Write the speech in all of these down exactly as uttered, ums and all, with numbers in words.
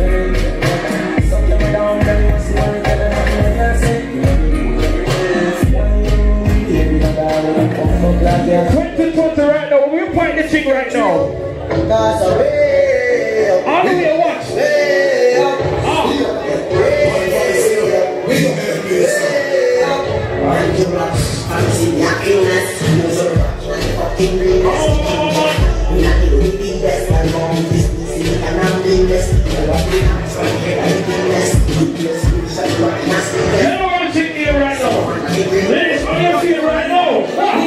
twenty twenty right now, we're playing this thing right now. All the way, watch. Ladies, on your feet right now.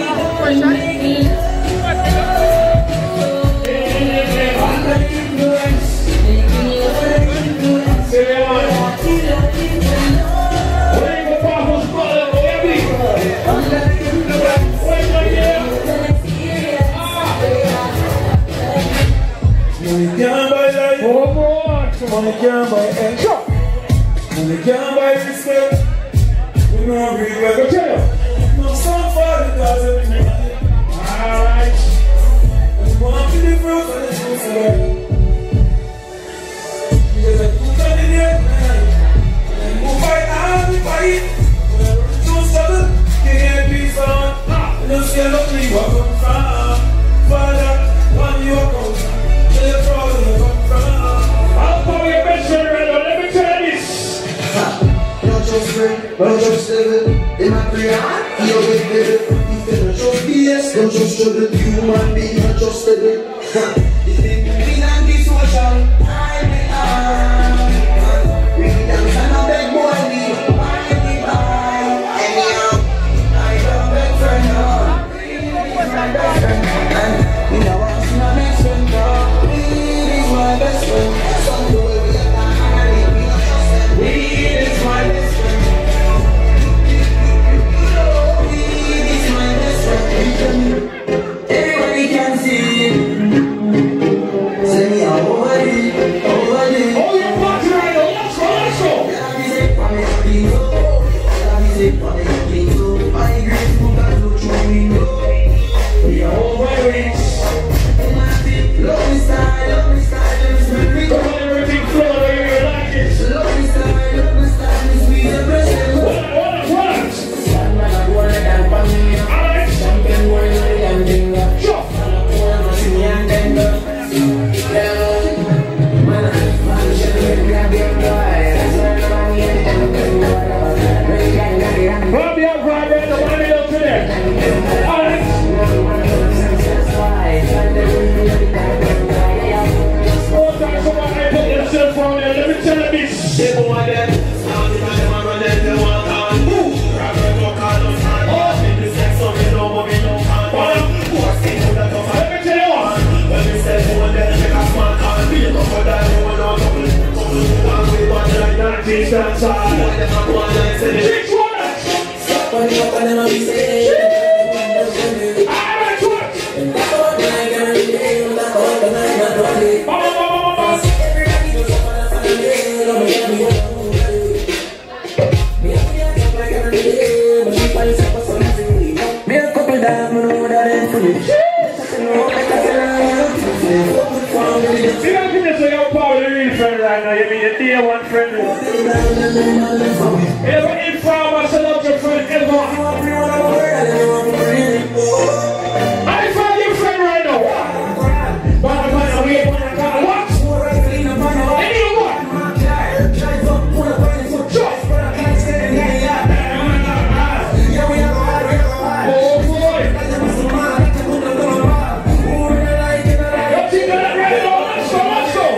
Money can't buy extra. Money can't buy respect. We don't regret. Go tell you. No song for the cause of the money. Alright. We want to be broke on the truth side. Because I put on the net and move fight and we fight. Whenever the truth struggle, can't be found. And you see look me where I come from. Father, one you come from. Tell you proud where you come from. I'll call your best friend right now, let me tell you this. Not just friend, but just devil. In my prayer, you're with devil. If you don't just B S, don't just struggle. Human being, not just devil. If they moving and be social, I may have. We dance and a beg boy, we buy me buy. Anyhow, I don't beg for no. He's my best friend. And you know what's my best friend, dog. He's my best friend. Everybody can see it. Say me I'm over it, over it. Oh, you're watching right now. Let's go, let's go. Let me say for me clean so. Let me say for me clean so. My grateful God look through me no. We are over it. Love me style, love me style, love me style. Come on, everything flow the way you like it. Love me style, love me style, me sweet and precious. What, what, what? Stand like a boy and family. Alright. Champion boy and finger. Sure. See and tender. Man, man, should we grab your boy? Grab your bride right now, what are you doing today? Alright. All time somebody put yourself on there, let me tell you this. They go on them, now the man them a run them, they want on. Grab your talk on us, man. In the sex of me, no more me, no can. What's the food that come on? Let me tell you what. When we say go on them, make a smart can. Be no more than you want on couple. One way, one like that, teach that side. Why them a go on like say they Teach what? Stop on the up and them a be saying. Alright, what? And that's all the night and every day. That's all the night and every day. Mama, mama, mama. Everybody goes up on a Sunday. Don't make me go. Me a talk like every day. But she finds up for something. Me a couple damn, I know that ain't for me. You don't think that's your power, the real friend right now. You mean the dear one friend. Ever inform us about your friend ever? I find your friend right now. But I'm going to wait when I got what? And you what? Sure. Oh boy. You think that right now? Let's go, let's go.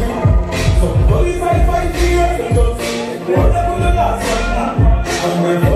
I'm